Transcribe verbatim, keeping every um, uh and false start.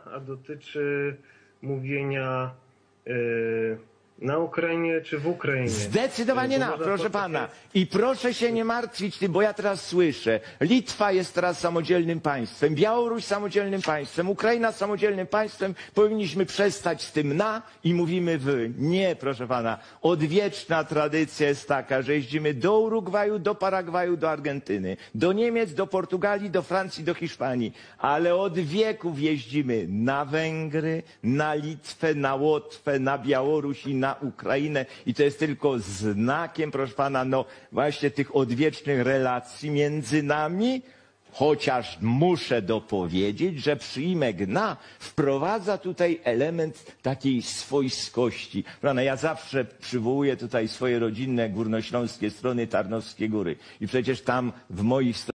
a dotyczy mówienia yy, na Ukrainie czy w Ukrainie. Zdecydowanie Bo na, można proszę to pana. takie- I proszę się nie martwić tym, bo ja teraz słyszę. Litwa jest teraz samodzielnym państwem, Białoruś samodzielnym państwem, Ukraina samodzielnym państwem. Powinniśmy przestać z tym na i mówimy wy. Nie, proszę pana. Odwieczna tradycja jest taka, że jeździmy do Urugwaju, do Paragwaju, do Argentyny, do Niemiec, do Portugalii, do Francji, do Hiszpanii. Ale od wieków jeździmy na Węgry, na Litwę, na Łotwę, na Białoruś i na Ukrainę i to jest tylko znakiem, proszę pana, no właśnie tych odwiecznych relacji między nami, chociaż muszę dopowiedzieć, że przyimek na wprowadza tutaj element takiej swojskości. Prawda? Ja zawsze przywołuję tutaj swoje rodzinne górnośląskie strony Tarnowskie Góry i przecież tam w moich